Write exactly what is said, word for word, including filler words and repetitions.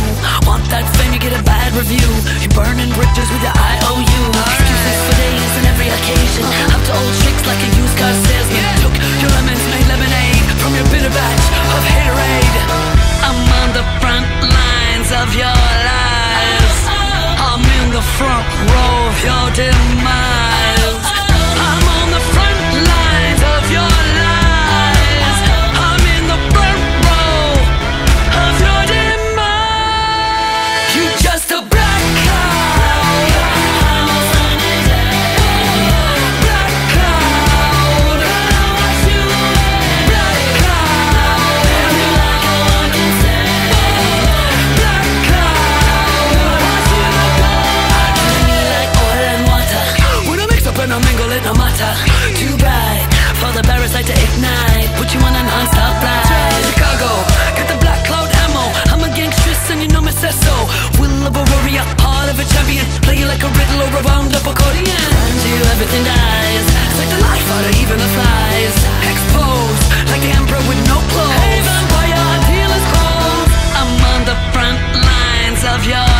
Want that fame, you get a bad review. You're burning bridges with your I O U. Excuses for days and every occasion. Up to old tricks like a used car salesman. Took your lemons, made lemonade from your bitter batch of haterade. I'm on the front lines of your lives. I'm in the front row of your demise. I'm on the front lines of your lies. I'm in the front row of your demise. You just a black cloud. Black cloud. Black cloud. Black cloud. Like oil and water. When I mix up and I mingle it no matter. Too bright for the parasite to ignite. Put you on a non-stop flight. Chicago, got the black cloud ammo. I'm a gangstress and you know me says so. Will of a warrior, heart of a champion. Play you like a riddle or a wound up accordion. And you everything dies. Suck the life out of even the flies. Exposed like the emperor with no clothes. Hey vampire, deal is closed. I'm on the front lines of your